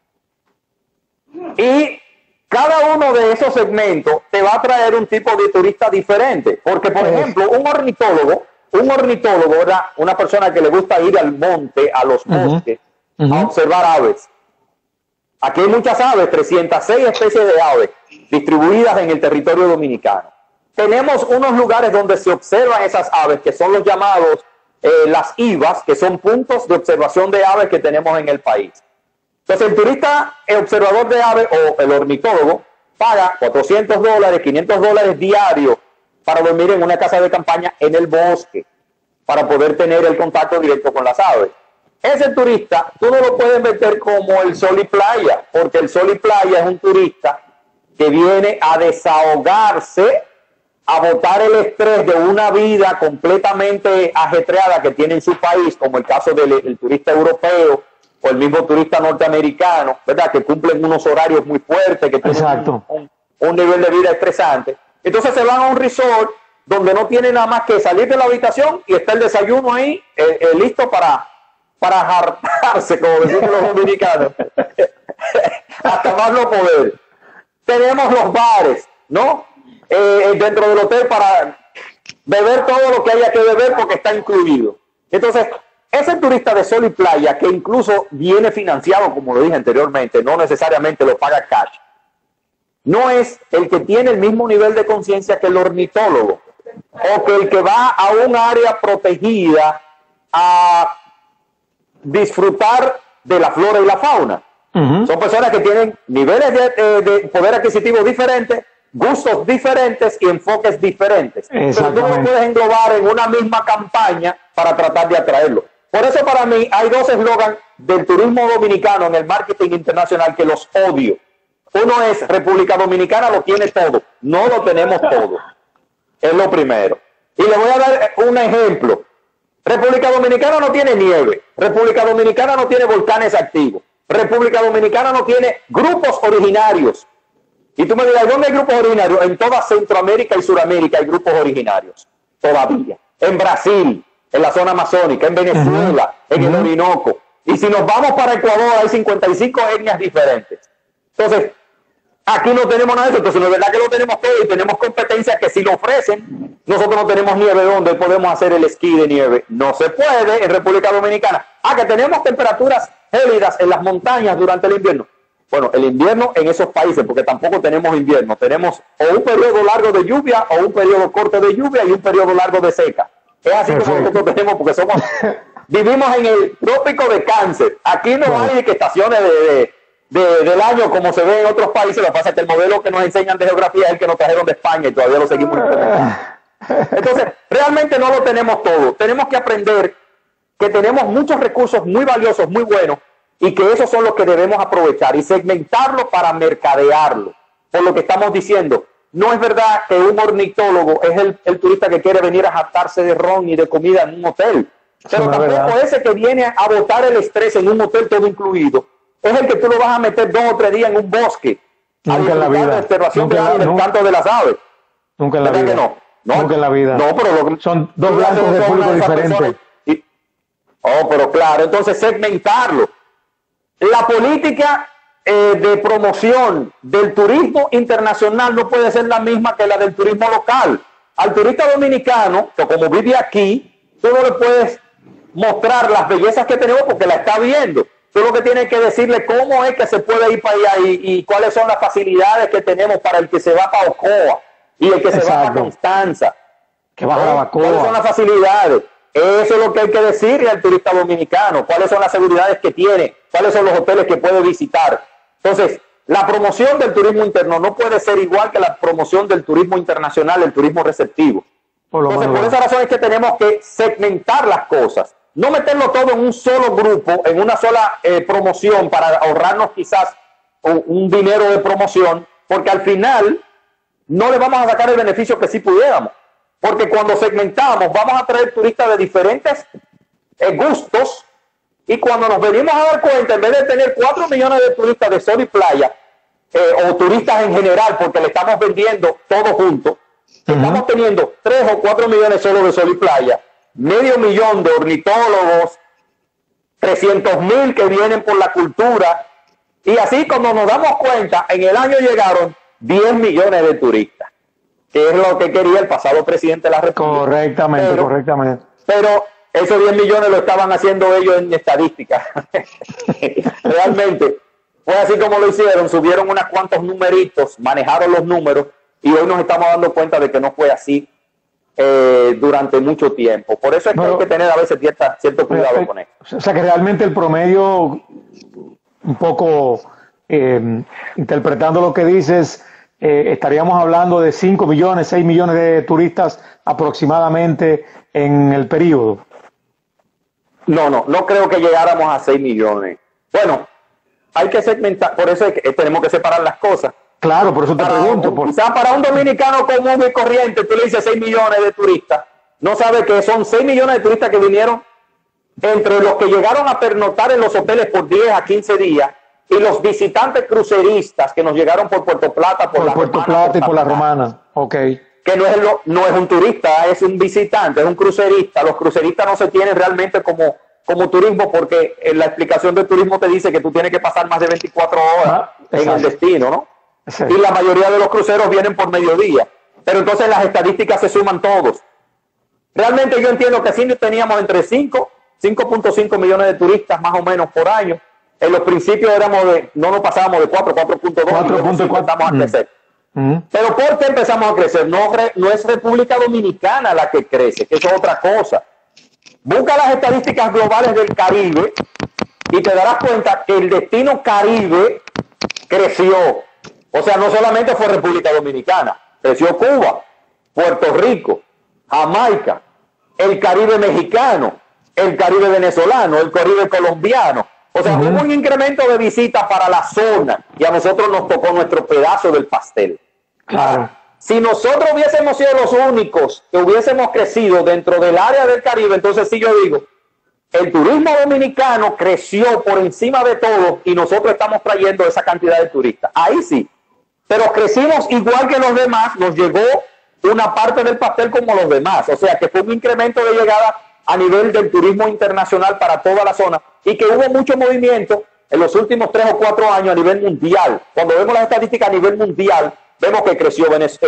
Y cada uno de esos segmentos te va a traer un tipo de turista diferente, porque, por ejemplo, un ornitólogo un ornitólogo, ¿verdad? Una persona que le gusta ir al monte, a los bosques, a observar aves. Aquí hay muchas aves, 306 especies de aves distribuidas en el territorio dominicano. Tenemos unos lugares donde se observan esas aves, que son los llamados las IVAs, que son puntos de observación de aves que tenemos en el país. Entonces, el turista, el observador de aves o el ornitólogo, paga $400, $500 diarios para dormir en una casa de campaña en el bosque, para poder tener el contacto directo con las aves. Ese turista, tú no lo puedes meter como el Sol y Playa, porque el Sol y Playa es un turista que viene a desahogarse, a botar el estrés de una vida completamente ajetreada que tiene en su país, como el caso del turista europeo o el mismo turista norteamericano, ¿verdad? Que cumplen unos horarios muy fuertes, que tienen un nivel de vida estresante. Entonces se van a un resort donde no tiene nada más que salir de la habitación y está el desayuno ahí, listo para hartarse, como decimos los dominicanos, hasta más no poder. Tenemos los bares, ¿no? Dentro del hotel para beber todo lo que haya que beber porque está incluido. Entonces, ese turista de Sol y Playa, que incluso viene financiado, como lo dije anteriormente, no necesariamente lo paga cash, no es el que tiene el mismo nivel de conciencia que el ornitólogo, o que el que va a un área protegida a disfrutar de la flora y la fauna. Son personas que tienen niveles de poder adquisitivo diferentes, gustos diferentes y enfoques diferentes. Pero tú no lo puedes englobar en una misma campaña para tratar de atraerlo. Por eso para mí hay dos eslogans del turismo dominicano en el marketing internacional que los odio. Uno es República Dominicana lo tiene todo. No lo tenemos todo. Es lo primero. Y le voy a dar un ejemplo. República Dominicana no tiene nieve. República Dominicana no tiene volcanes activos. República Dominicana no tiene grupos originarios. Y tú me dirás, ¿dónde hay grupos originarios? En toda Centroamérica y Suramérica hay grupos originarios. Todavía. En Brasil, en la zona amazónica, en Venezuela, en el Orinoco. Y si nos vamos para Ecuador, hay 55 etnias diferentes. Entonces, aquí no tenemos nada de eso. Entonces, no es verdad que lo tenemos todo y tenemos competencias que si lo ofrecen, nosotros no tenemos nieve donde podemos hacer el esquí de nieve. No se puede en República Dominicana. Que tenemos temperaturas gélidas en las montañas durante el invierno. Bueno, el invierno en esos países, porque tampoco tenemos invierno, tenemos o un periodo largo de lluvia o un periodo corto de lluvia y un periodo largo de seca. Es así como nosotros tenemos, porque vivimos en el trópico de Cáncer. Aquí no hay estaciones del año como se ve en otros países. Lo que pasa es que el modelo que nos enseñan de geografía es el que nos trajeron de España y todavía lo seguimos implementando. Entonces, realmente no lo tenemos todo. Tenemos que aprender que tenemos muchos recursos muy valiosos, muy buenos, y que esos son los que debemos aprovechar y segmentarlo para mercadearlo. Por lo que estamos diciendo, no es verdad que un ornitólogo es el turista que quiere venir a jactarse de ron y de comida en un hotel. Pero tampoco ese que viene a botar el estrés en un hotel todo incluido es el que tú lo vas a meter 2 o 3 días en un bosque. Nunca en la vida. De observación del canto de las aves. Nunca en la vida. Que no? Nunca en la vida. No, pero son dos blancos de público diferentes. Pero claro, entonces segmentarlo. La política de promoción del turismo internacional no puede ser la misma que la del turismo local. Al turista dominicano, que como vive aquí, tú no le puedes mostrar las bellezas que tenemos porque la está viendo. Tú lo que tienes que decirle cómo es que se puede ir para allá y cuáles son las facilidades que tenemos para el que se va para Ocoa y el que se va para Constanza. Que va a Jarabacoa. ¿Cuáles son las facilidades? Eso es lo que hay que decirle al turista dominicano. ¿Cuáles son las seguridades que tiene? ¿Cuáles son los hoteles que puede visitar? Entonces, la promoción del turismo interno no puede ser igual que la promoción del turismo internacional, el turismo receptivo. Entonces, por esa razón es que tenemos que segmentar las cosas. No meterlo todo en un solo grupo, en una sola promoción para ahorrarnos quizás un dinero de promoción, porque al final no le vamos a sacar el beneficio que sí pudiéramos. Porque cuando segmentamos vamos a traer turistas de diferentes gustos y cuando nos venimos a dar cuenta, en vez de tener 4 millones de turistas de sol y playa, o turistas en general, porque le estamos vendiendo todo junto, estamos teniendo 3 o 4 millones solo de sol y playa, 500,000 de ornitólogos, 300,000 que vienen por la cultura, y así cuando nos damos cuenta, en el año llegaron 10 millones de turistas. que es lo que quería el pasado presidente de la República. Correctamente, correctamente. Pero esos 10 millones lo estaban haciendo ellos en estadística. Realmente fue así como lo hicieron, subieron unos cuantos numeritos, manejaron los números y hoy nos estamos dando cuenta de que no fue así durante mucho tiempo. Por eso es que hay que tener a veces cierto cuidado con esto. O sea que realmente el promedio, un poco interpretando lo que dices, estaríamos hablando de 5 millones, 6 millones de turistas aproximadamente en el periodo. No creo que llegáramos a 6 millones. Bueno, hay que segmentar, por eso tenemos que separar las cosas. Claro, por eso te pregunto. Quizás para un dominicano común y corriente, tú le dices 6 millones de turistas. No sabe que son 6 millones de turistas que vinieron entre los que llegaron a pernoctar en los hoteles por 10 a 15 días y los visitantes cruceristas que nos llegaron por Puerto Plata, por Puerto Plata y por la Romana. Ok. Que no es un turista, es un visitante, es un crucerista. Los cruceristas no se tienen realmente como turismo porque en la explicación del turismo te dice que tú tienes que pasar más de 24 horas en el destino, ¿no? Exacto. Y la mayoría de los cruceros vienen por mediodía. Pero entonces las estadísticas se suman todos. Realmente yo entiendo que sí teníamos entre 5.5 millones de turistas más o menos por año. En los principios no nos pasábamos de 4.2 millones, empezamos a crecer. Pero ¿por qué empezamos a crecer? No es República Dominicana la que crece, que eso es otra cosa. Busca las estadísticas globales del Caribe y te darás cuenta que el destino Caribe creció. O sea, no solamente fue República Dominicana, creció Cuba, Puerto Rico, Jamaica, el Caribe mexicano, el Caribe venezolano, el Caribe colombiano. O sea, hubo un incremento de visitas para la zona y a nosotros nos tocó nuestro pedazo del pastel. Claro. Si nosotros hubiésemos sido los únicos que hubiésemos crecido dentro del área del Caribe, entonces sí yo digo, el turismo dominicano creció por encima de todo y nosotros estamos trayendo esa cantidad de turistas. Ahí sí. Pero crecimos igual que los demás, nos llegó una parte del pastel como los demás. O sea, que fue un incremento de llegada a nivel del turismo internacional para toda la zona y que hubo mucho movimiento en los últimos 3 o 4 años a nivel mundial. Cuando vemos las estadísticas a nivel mundial, vemos que creció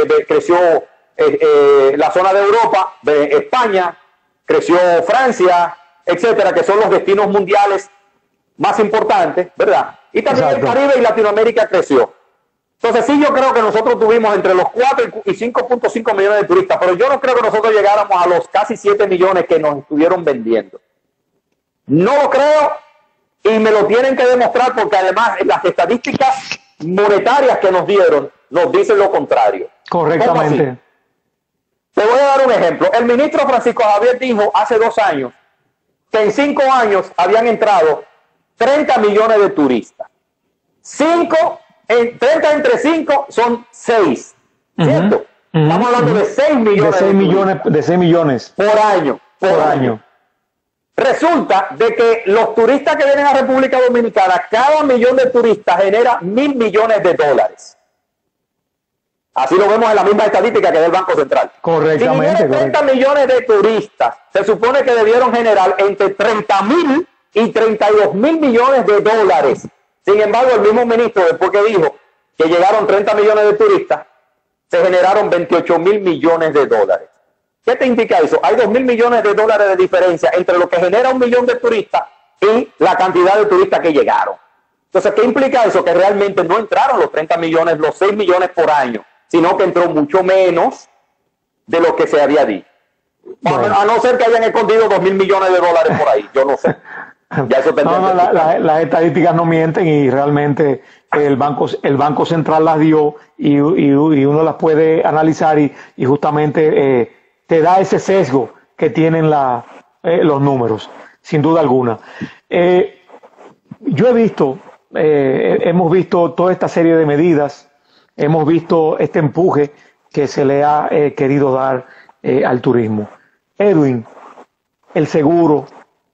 la zona de Europa, de España, creció Francia, etcétera, que son los destinos mundiales más importantes, ¿verdad? Y también el Caribe y Latinoamérica creció. Entonces sí, yo creo que nosotros tuvimos entre los 4 y 5.5 millones de turistas, pero yo no creo que nosotros llegáramos a los casi 7 millones que nos estuvieron vendiendo. No lo creo y me lo tienen que demostrar porque además las estadísticas monetarias que nos dieron nos dicen lo contrario. Correctamente. Te voy a dar un ejemplo. El ministro Francisco Javier dijo hace 2 años que en 5 años habían entrado 30 millones de turistas. 30 entre 5 son 6, ¿cierto? Estamos hablando de 6 millones. De 6 millones. Por año. Por año. Resulta de que los turistas que vienen a República Dominicana, cada millón de turistas genera $1.000 millones. Así lo vemos en la misma estadística que del Banco Central. Correctamente. Si vienen 30 millones de turistas, se supone que debieron generar entre 30.000 y 32.000 millones de dólares. Sin embargo, el mismo ministro, después que dijo que llegaron 30 millones de turistas, se generaron 28.000 millones de dólares. ¿Qué te indica eso? Hay 2.000 millones de dólares de diferencia entre lo que genera 1 millón de turistas y la cantidad de turistas que llegaron. Entonces, ¿qué implica eso? Que realmente no entraron los 30 millones, los 6 millones por año, sino que entró mucho menos de lo que se había dicho. Bueno. A no ser que hayan escondido 2.000 millones de dólares por ahí, yo no sé. Ya eso las estadísticas no mienten y realmente el Banco Central las dio y uno las puede analizar y justamente te da ese sesgo que tienen los números, sin duda alguna. Yo hemos visto toda esta serie de medidas, hemos visto este empuje que se le ha querido dar al turismo. Edwin, el seguro,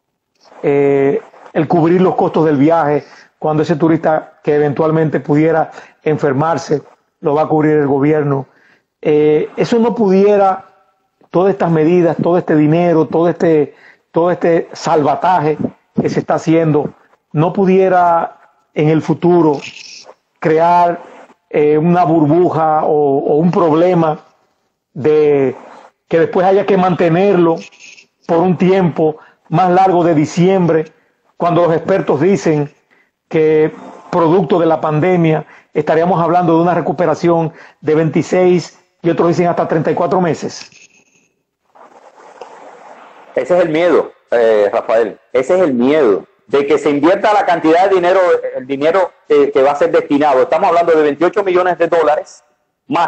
el cubrir los costos del viaje, cuando ese turista que eventualmente pudiera enfermarse, lo va a cubrir el gobierno. Eso no pudiera, todas estas medidas, todo este dinero, todo este salvataje que se está haciendo, no pudiera en el futuro crear una burbuja o un problema de que después haya que mantenerlo por un tiempo más largo de diciembre, cuando los expertos dicen que producto de la pandemia estaríamos hablando de una recuperación de 26 y otros dicen hasta 34 meses? Ese es el miedo, Rafael, ese es el miedo de que se invierta la cantidad de dinero, el dinero que va a ser destinado. Estamos hablando de 28 millones de dólares más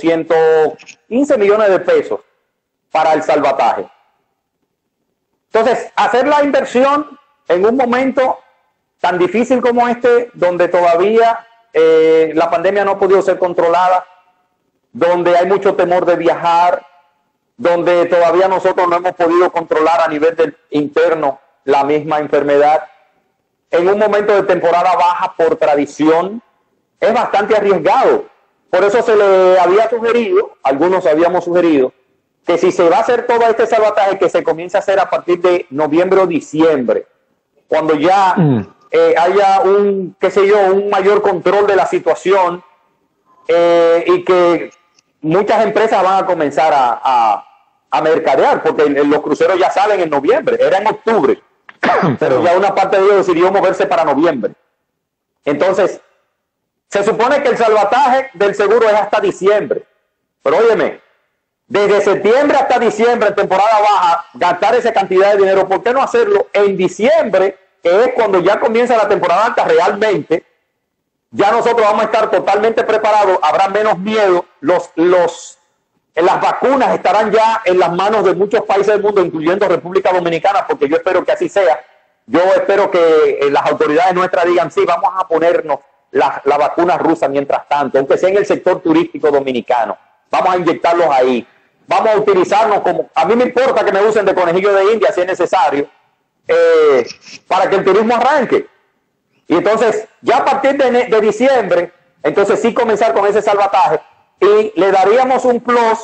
415 millones de pesos para el salvataje. Entonces, hacer la inversión en un momento tan difícil como este, donde todavía la pandemia no ha podido ser controlada, donde hay mucho temor de viajar, donde todavía nosotros no hemos podido controlar a nivel del interno la misma enfermedad, en un momento de temporada baja por tradición, es bastante arriesgado. Por eso se le había sugerido, algunos habíamos sugerido, que si se va a hacer todo este salvataje, que se comience a hacer a partir de noviembre o diciembre, cuando ya haya un, qué sé yo, un mayor control de la situación y que muchas empresas van a comenzar a mercadear, porque los cruceros ya salen en noviembre, era en octubre, pero ya una parte de ellos decidió moverse para noviembre. Entonces, se supone que el salvataje del seguro es hasta diciembre, pero óyeme, desde septiembre hasta diciembre, en temporada baja, gastar esa cantidad de dinero, ¿por qué no hacerlo en diciembre, que es cuando ya comienza la temporada alta realmente? Ya nosotros vamos a estar totalmente preparados, habrá menos miedo, las vacunas estarán ya en las manos de muchos países del mundo, incluyendo República Dominicana, porque yo espero que así sea. Yo espero que las autoridades nuestras digan, sí, vamos a ponernos la vacuna rusa mientras tanto, aunque sea en el sector turístico dominicano. Vamos a inyectarlos ahí. Vamos a utilizarnos como... A mí me importa que me usen de conejillo de India si es necesario, para que el turismo arranque. Y entonces, ya a partir de diciembre, entonces sí comenzar con ese salvataje y le daríamos un plus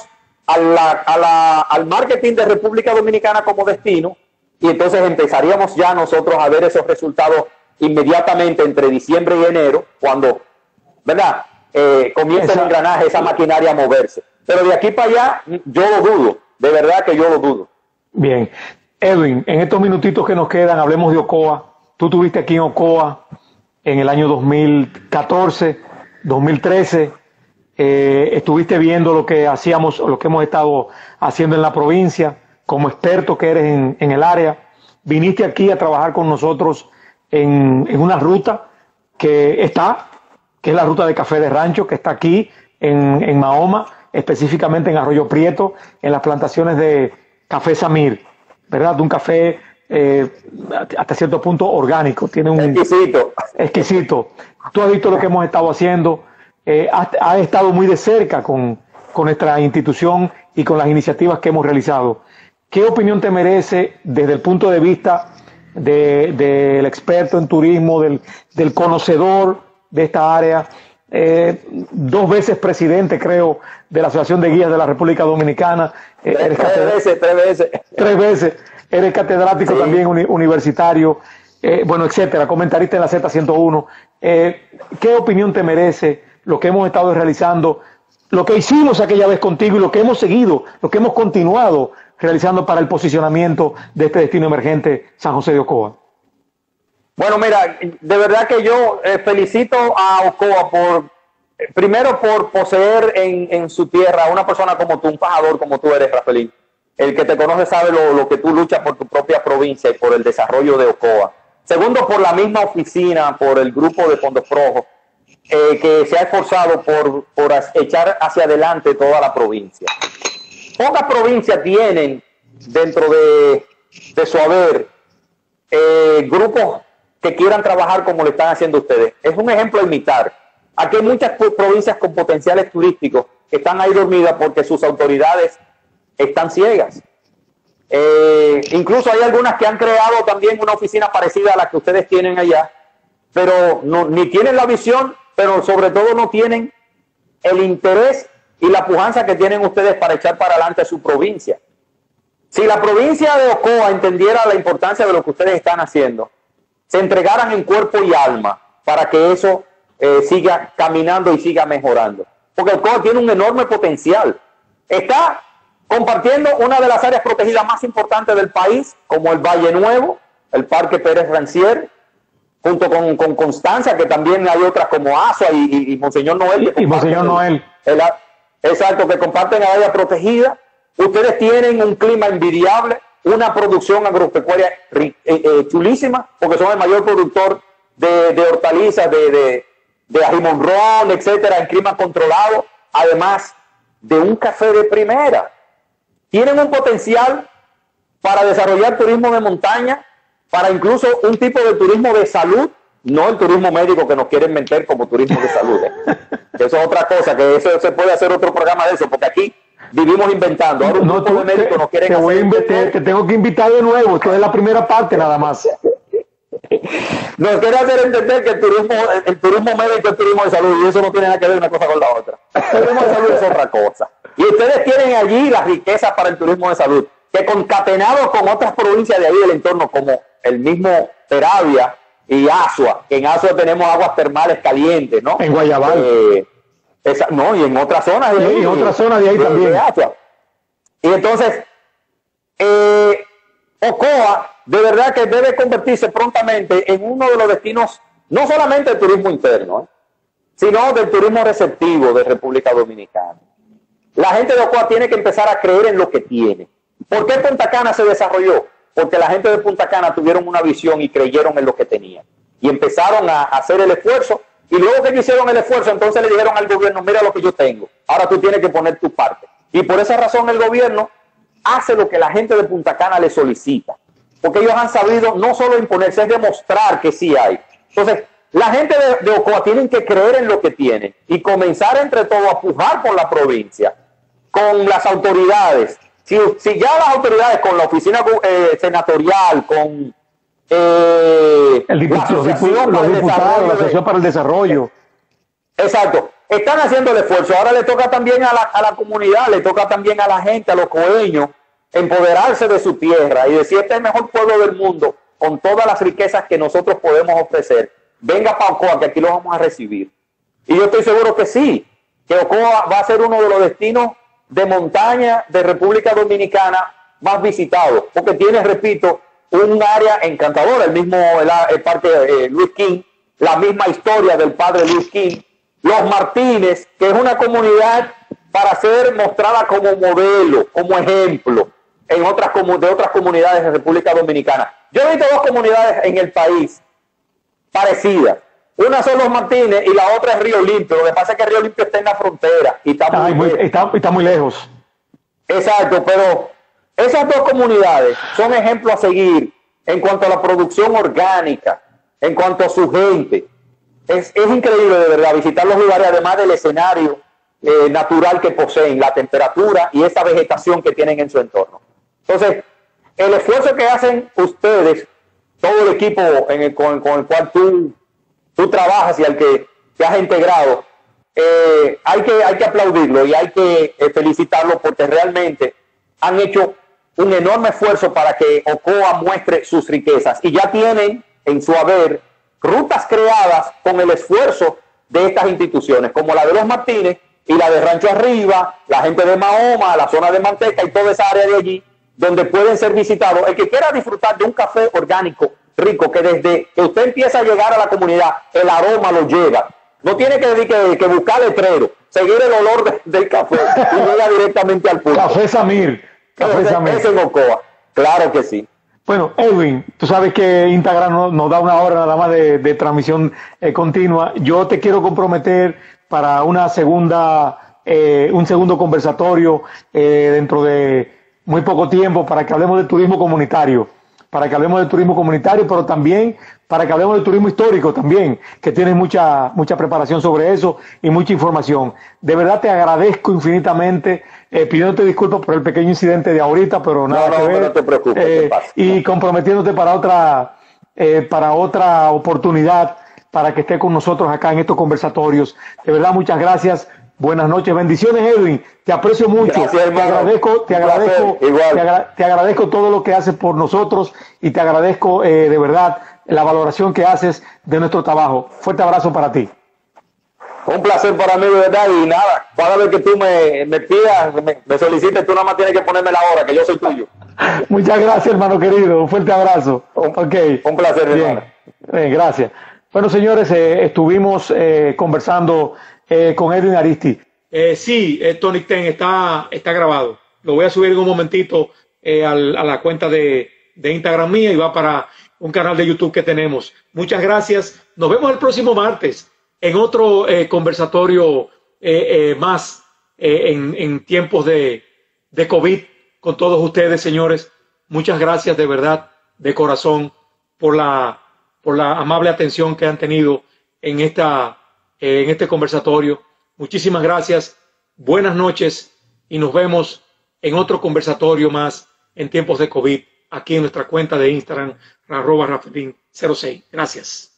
al marketing de República Dominicana como destino, y entonces empezaríamos ya nosotros a ver esos resultados inmediatamente entre diciembre y enero, cuando, ¿verdad? Comienza el engranaje, esa maquinaria a moverse. Pero de aquí para allá, yo lo dudo, de verdad que yo lo dudo. Bien. Edwin, en estos minutitos que nos quedan, hablemos de Ocoa. Tú estuviste aquí en Ocoa en el año 2014, 2013. Estuviste viendo lo que hacíamos, lo que hemos estado haciendo en la provincia, como experto que eres en el área. Viniste aquí a trabajar con nosotros en una ruta que es la ruta de café de rancho, que está aquí en Mahoma, específicamente en Arroyo Prieto, en las plantaciones de café Samir, ¿verdad? De un café hasta cierto punto orgánico. Tiene un exquisito. Tú has visto lo que hemos estado haciendo, has estado muy de cerca con nuestra institución y con las iniciativas que hemos realizado. ¿Qué opinión te merece desde el punto de vista del experto en turismo, del conocedor de esta área? 2 veces presidente, creo, de la Asociación de Guías de la República Dominicana. Tres veces. Eres catedrático también universitario, bueno, etcétera, comentarista en la Z101. ¿Qué opinión te merece lo que hemos estado realizando, lo que hicimos aquella vez contigo y lo que hemos seguido, lo que hemos continuado realizando para el posicionamiento de este destino emergente San José de Ocoa? Bueno, mira, de verdad que yo felicito a Ocoa primero por poseer en su tierra a una persona como tú, un fajador como tú eres, Rafaelín. El que te conoce sabe lo que tú luchas por tu propia provincia y por el desarrollo de Ocoa. Segundo, por la misma oficina, por el grupo de Fondos Rojos, que se ha esforzado por echar hacia adelante toda la provincia. Pocas provincias tienen dentro de su haber grupos que quieran trabajar como lo están haciendo ustedes. Es un ejemplo a imitar. Aquí hay muchas provincias con potenciales turísticos que están ahí dormidas porque sus autoridades están ciegas. Incluso hay algunas que han creado también una oficina parecida a la que ustedes tienen allá, pero ni tienen la visión, pero sobre todo no tienen el interés y la pujanza que tienen ustedes para echar para adelante su provincia. Si la provincia de Ocoa entendiera la importancia de lo que ustedes están haciendo, se entregaran en cuerpo y alma para que eso siga caminando y siga mejorando. Porque Ocoa tiene un enorme potencial. está compartiendo una de las áreas protegidas más importantes del país, como el Valle Nuevo, el Parque Pérez Rancière, junto con Constanza, que también hay otras como Asua y Monseñor Noel. Y Monseñor Noel. Exacto, que comparten área protegida. Ustedes tienen un clima envidiable, una producción agropecuaria chulísima, porque son el mayor productor de hortalizas, de ajimonrón, etcétera, en clima controlado, además de un café de primera. Tienen un potencial para desarrollar turismo de montaña, para incluso un tipo de turismo de salud, no el turismo médico que nos quieren meter como turismo de salud. Eso es otra cosa, que eso se puede hacer otro programa de eso, porque aquí vivimos inventando. Ahora un grupo de médicos nos quieren hacer... Te tengo que invitar de nuevo, esto es la primera parte nada más. Nos quiere hacer entender que el turismo médico es turismo de salud, y eso no tiene nada que ver una cosa con la otra. El turismo de salud es otra cosa. Y ustedes tienen allí las riquezas para el turismo de salud, que concatenados con otras provincias de ahí del entorno, como el mismo Peravia y Asua, que en Asua tenemos aguas termales calientes, ¿no? En Guayabal. No, y en otras zonas de ahí. Y en otras zonas de ahí también. Y entonces, Ocoa de verdad que debe convertirse prontamente en uno de los destinos, no solamente del turismo interno, sino del turismo receptivo de República Dominicana. La gente de Ocoa tiene que empezar a creer en lo que tiene. ¿Por qué Punta Cana se desarrolló? Porque la gente de Punta Cana tuvieron una visión y creyeron en lo que tenían. Y empezaron a hacer el esfuerzo. Y luego que hicieron el esfuerzo, entonces le dijeron al gobierno, mira lo que yo tengo. Ahora tú tienes que poner tu parte. Y por esa razón el gobierno hace lo que la gente de Punta Cana le solicita. Porque ellos han sabido no solo imponerse, es demostrar que sí hay. Entonces, la gente de Ocoa tienen que creer en lo que tienen y comenzar entre todos a pujar por la provincia, con las autoridades. Si ya las autoridades, con la oficina senatorial, con los diputados, la Asociación para el Desarrollo. Exacto. Están haciendo el esfuerzo. Ahora le toca también a la comunidad, le toca también a la gente, a los coeños, empoderarse de su tierra y decir, este es el mejor pueblo del mundo, con todas las riquezas que nosotros podemos ofrecer. Venga para Ocoa, que aquí lo vamos a recibir. Y yo estoy seguro que sí, que Ocoa va a ser uno de los destinos de montaña de República Dominicana más visitados, porque tiene, repito, un área encantadora, el parque Luis King, la misma historia del padre Luis King, Los Martínez, que es una comunidad para ser mostrada como modelo, como ejemplo de otras comunidades de República Dominicana. Yo he visto dos comunidades en el país parecidas. Una son Los Martínez y la otra es Río Limpio. Lo que pasa es que Río Limpio está en la frontera y está muy lejos. Exacto, pero esas dos comunidades son ejemplos a seguir en cuanto a la producción orgánica, en cuanto a su gente. Es increíble de verdad visitar los lugares, además del escenario natural que poseen, la temperatura y esa vegetación que tienen en su entorno. Entonces, el esfuerzo que hacen ustedes, todo el equipo con el cual tú trabajas y al que te has integrado, hay que aplaudirlo y hay que felicitarlo, porque realmente han hecho un enorme esfuerzo para que Ocoa muestre sus riquezas, y ya tienen en su haber rutas creadas con el esfuerzo de estas instituciones, como la de Los Martínez y la de Rancho Arriba, la gente de Mahoma, la zona de Manteca y toda esa área de allí, donde pueden ser visitados. El que quiera disfrutar de un café orgánico rico, que desde que usted empieza a llegar a la comunidad, el aroma lo lleva. No tiene que buscar letrero, seguir el olor del café y llega directamente al punto. Café Samir. Ese en Ocoa, claro que sí. Bueno, Edwin, tú sabes que Instagram nos da una hora nada más de transmisión continua. Yo te quiero comprometer para un segundo conversatorio dentro de muy poco tiempo, para que hablemos de turismo comunitario. Pero también para que hablemos de turismo histórico también, que tienes mucha preparación sobre eso y mucha información. De verdad te agradezco infinitamente, pidiéndote disculpas por el pequeño incidente de ahorita, pero nada que ver. No te preocupes. Y comprometiéndote para otra oportunidad, para que esté con nosotros acá en estos conversatorios. De verdad, muchas gracias. Buenas noches, bendiciones, Edwin. Te aprecio mucho. Gracias, te agradezco todo lo que haces por nosotros, y te agradezco de verdad la valoración que haces de nuestro trabajo. Fuerte abrazo para ti. Un placer para mí, de verdad, y nada, cada vez que tú me pidas, me solicites, tú nada más tienes que ponerme la hora, que yo soy tuyo. Muchas gracias, hermano querido. Un fuerte abrazo. Un placer, bien. Hermano. Gracias. Bueno, señores, estuvimos conversando con Edwin Aristi. Sí, Tony Ten está grabado. Lo voy a subir en un momentito a la cuenta de Instagram mía y va para un canal de YouTube que tenemos. Muchas gracias. Nos vemos el próximo martes en otro conversatorio más en tiempos de COVID con todos ustedes, señores. Muchas gracias de verdad, de corazón, por la amable atención que han tenido en este conversatorio. Muchísimas gracias, buenas noches y nos vemos en otro conversatorio más en tiempos de COVID aquí en nuestra cuenta de Instagram, @Rafaelín06. Gracias.